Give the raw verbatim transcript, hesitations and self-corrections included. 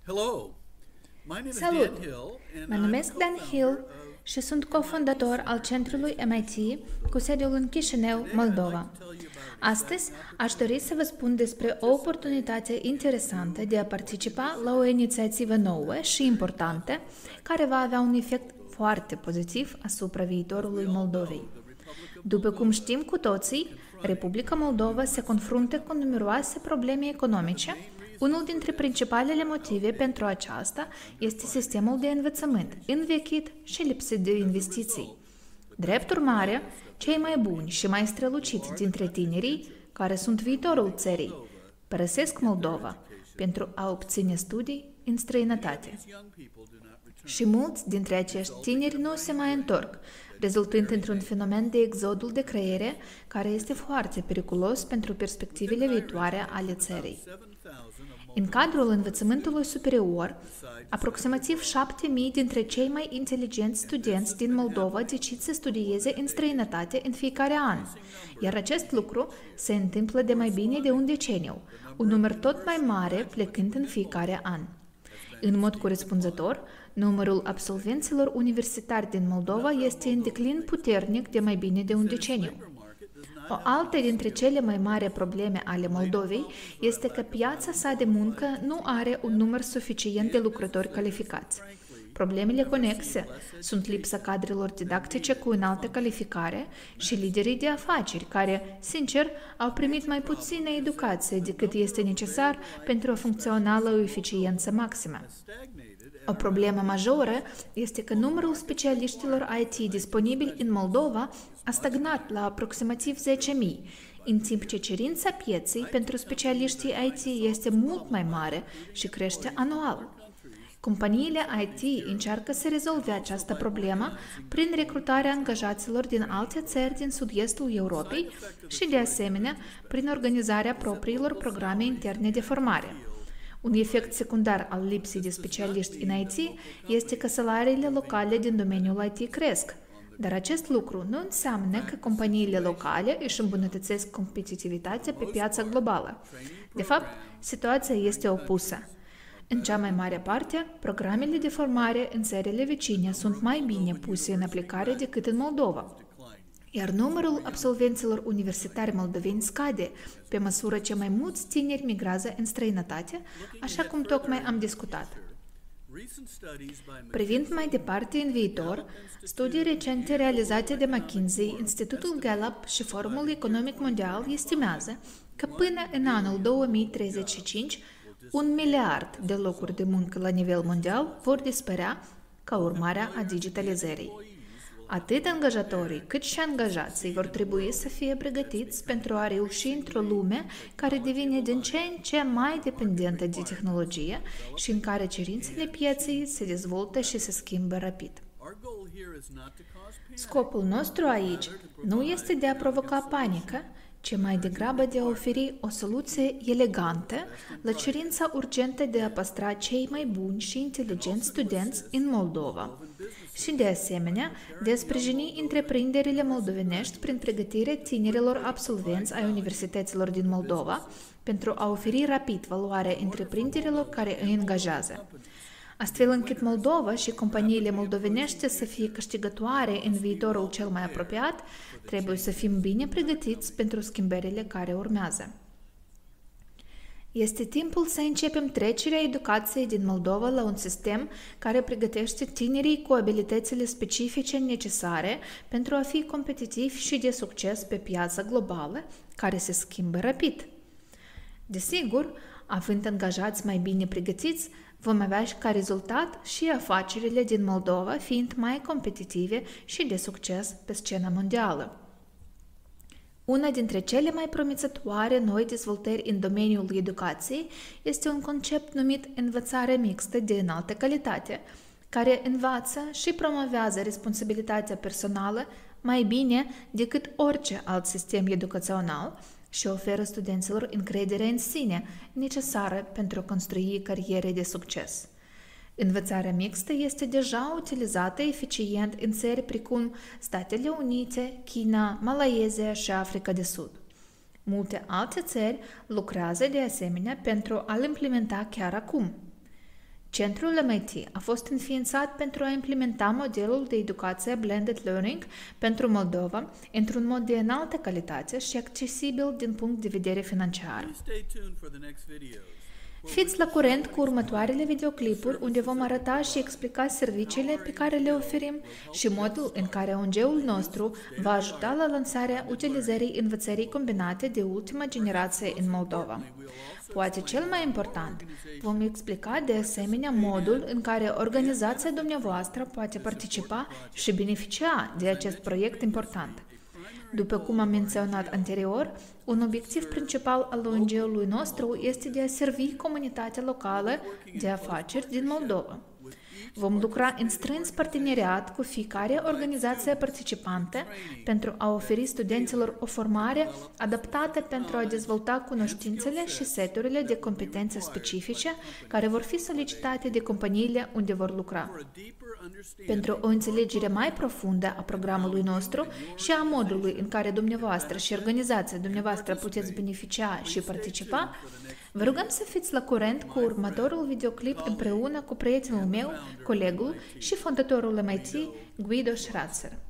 Hello, my name is Salut! Dan Hill, and Mă I'm numesc Dan Hill co-founder of și sunt cofondator al centrului M I T cu sediul în Chișinău, Moldova. Astăzi aș dori să vă spun despre o oportunitate interesantă de a participa la o inițiativă nouă și importantă care va avea un efect foarte pozitiv asupra viitorului Moldovei. După cum știm cu toții, Republica Moldova se confruntă cu numeroase probleme economice. Unul dintre principalele motive pentru aceasta este sistemul de învățământ învechit și lipsit de investiții. Drept urmare, cei mai buni și mai străluciți dintre tinerii, care sunt viitorul țării, părăsesc Moldova pentru a obține studii în străinătate. Și mulți dintre acești tineri nu se mai întorc, rezultând într-un fenomen de exodul de creiere care este foarte periculos pentru perspectivele viitoare ale țării. În cadrul învățământului superior, aproximativ șapte mii dintre cei mai inteligenți studenți din Moldova decid să studieze în străinătate în fiecare an, iar acest lucru se întâmplă de mai bine de un deceniu, un număr tot mai mare plecând în fiecare an. În mod corespunzător, numărul absolvenților universitari din Moldova este în declin puternic de mai bine de un deceniu. O altă dintre cele mai mari probleme ale Moldovei este că piața sa de muncă nu are un număr suficient de lucrători calificați. Problemele conexe sunt lipsa cadrelor didactice cu înaltă calificare și liderii de afaceri care, sincer, au primit mai puțină educație decât este necesar pentru a funcționa la o eficiență maximă. O problemă majoră este că numărul specialiștilor I T disponibili în Moldova a stagnat la aproximativ zece mii, în timp ce cerința pieței pentru specialiștii I T este mult mai mare și crește anual. Companiile I T încearcă să rezolve această problemă prin recrutarea angajaților din alte țări din sud-estul Europei și, de asemenea, prin organizarea propriilor programe interne de formare. Un efect secundar al lipsei de specialiști în I T este că salariile locale din domeniul I T cresc, dar acest lucru nu înseamnă că companiile locale își îmbunătățesc competitivitatea pe piața globală. De fapt, situația este opusă. În cea mai mare parte, programele de formare în țările vecine sunt mai bine puse în aplicare decât în Moldova, iar numărul absolvenților universitari moldoveni scade pe măsură ce mai mulți tineri migrează în străinătate, așa cum tocmai am discutat. Privind mai departe în viitor, studii recente realizate de McKinsey, Institutul Gallup și Forumul Economic Mondial estimează că până în anul două mii treizeci și cinci, un miliard de locuri de muncă la nivel mondial vor dispărea ca urmare a digitalizării. Atât angajatorii cât și angajații vor trebui să fie pregătiți pentru a reuși într-o lume care devine din ce în ce mai dependentă de tehnologie și în care cerințele pieței se dezvoltă și se schimbă rapid. Scopul nostru aici nu este de a provoca panică, ci mai degrabă de a oferi o soluție elegantă la cerința urgentă de a păstra cei mai buni și inteligenți studenți în Moldova și, de asemenea, de a sprijini întreprinderile moldovenești prin pregătirea tinerilor absolvenți ai universităților din Moldova pentru a oferi rapid valoare întreprinderilor care îi angajează. Astfel încât Moldova și companiile moldovenești să fie câștigătoare în viitorul cel mai apropiat, trebuie să fim bine pregătiți pentru schimbările care urmează. Este timpul să începem trecerea educației din Moldova la un sistem care pregătește tinerii cu abilitățile specifice necesare pentru a fi competitivi și de succes pe piața globală, care se schimbă rapid. Desigur, având angajați mai bine pregătiți, vom avea ca rezultat și afacerile din Moldova fiind mai competitive și de succes pe scena mondială. Una dintre cele mai promițătoare noi dezvoltări în domeniul educației este un concept numit învățare mixtă de înaltă calitate, care învață și promovează responsabilitatea personală mai bine decât orice alt sistem educațional și oferă studenților încredere în sine necesară pentru a construi cariere de succes. Învățarea mixtă este deja utilizată eficient în țări precum Statele Unite, China, Malaysia și Africa de Sud. Multe alte țări lucrează de asemenea pentru a-l implementa chiar acum. Centrul M I T a fost înființat pentru a implementa modelul de educație Blended Learning pentru Moldova într-un mod de înaltă calitate și accesibil din punct de vedere financiar. Please stay tuned for the next videos. Fiți la curent cu următoarele videoclipuri unde vom arăta și explica serviciile pe care le oferim și modul în care O N G-ul nostru va ajuta la lansarea utilizării învățării combinate de ultima generație în Moldova. Poate cel mai important, vom explica de asemenea modul în care organizația dumneavoastră poate participa și beneficia de acest proiect important. După cum am menționat anterior, un obiectiv principal al O N G-ului nostru este de a servi comunitatea locală de afaceri din Moldova. Vom lucra în strâns parteneriat cu fiecare organizație participantă pentru a oferi studenților o formare adaptată pentru a dezvolta cunoștințele și seturile de competențe specifice care vor fi solicitate de companiile unde vor lucra. Pentru o înțelegere mai profundă a programului nostru și a modului în care dumneavoastră și organizația dumneavoastră puteți beneficia și participa, vă rugăm să fiți la curent cu următorul videoclip împreună cu prietenul meu, colegul și fondatorul M I T, Guido Schratzer.